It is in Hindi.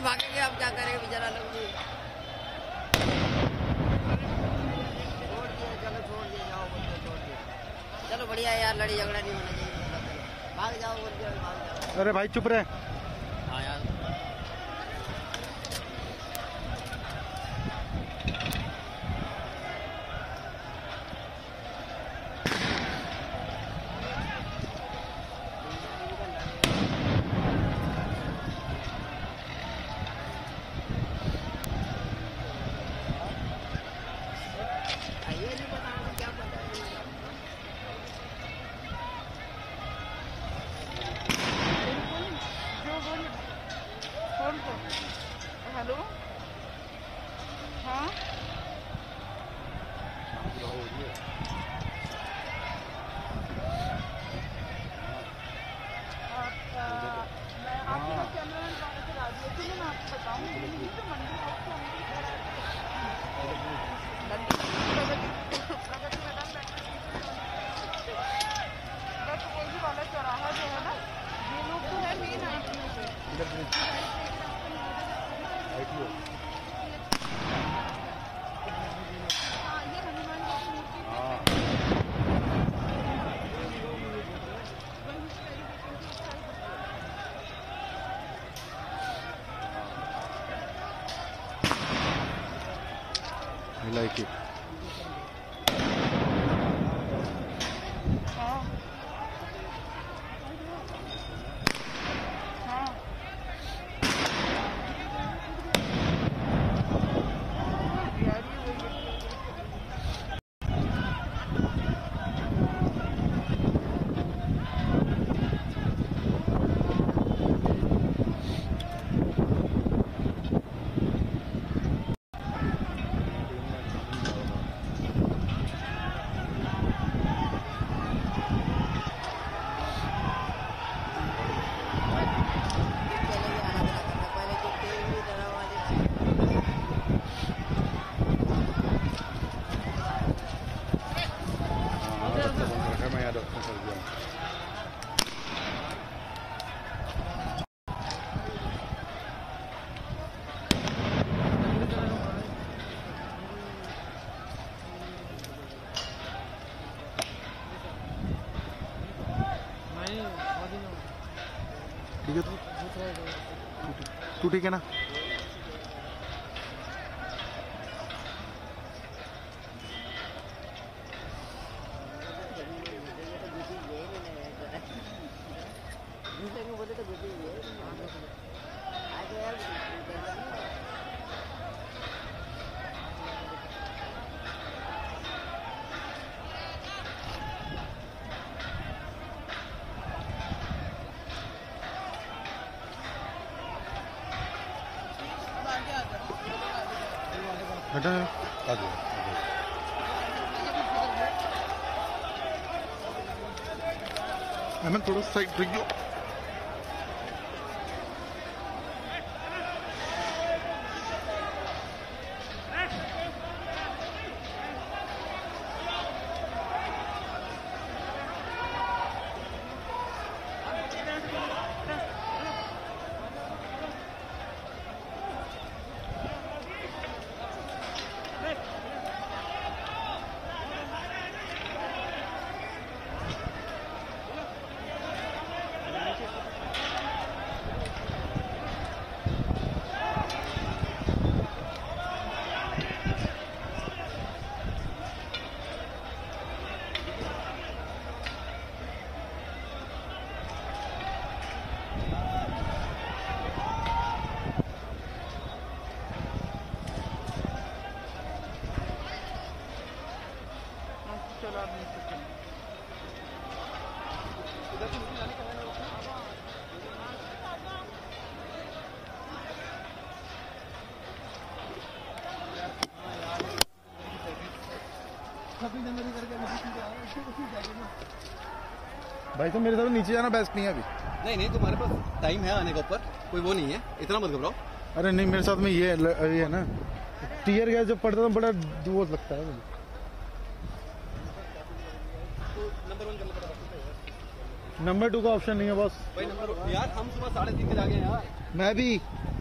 भागेंगे, अब क्या करेंगे बेचारा लोग जी। छोड़ दिए, चलो छोड़ दिए, जाओ बोल के छोड़ दिए। चलो बढ़िया है यार, लड़ी झगड़ा नहीं होना चाहिए, भाग जाओ बोल के भाग जाओ। अरे भाई चुप रहे। हाँ यार हेलो हाँ मैं आपके कैमरा मैन करा दिया थी, मैं आपको बताऊँगी तो मंदिर प्रगति मैदान बैठने वाला चौराहा जो है ना, ये लोग तो है मेन आईटीओ पे। हाँ ये हनुमान जी की मूर्ति I like it. हाँ हाँ यार ये मैं याद रखता हूँ। ठीक है तू ठीक है ना? बोले तो गुटी है आज यार बेटा आ जाओ। हमें थोड़ा साइड रखियो। चलो आप नीचे चलो। भाई साहब मेरे साथ नीचे जाना बेस्ट नहीं है अभी। नहीं तुम्हारे पास टाइम है आने का ऊपर, कोई वो नहीं है, इतना मत घबराओ। अरे नहीं मेरे साथ में ये है ना, टीयर गैस जब पड़ता है तो बड़ा वो लगता है मुझे। नंबर 2 का ऑप्शन नहीं है बॉस। भाई नंबर यार हम सुबह 3:30 बजे आ गए यार। मैं भी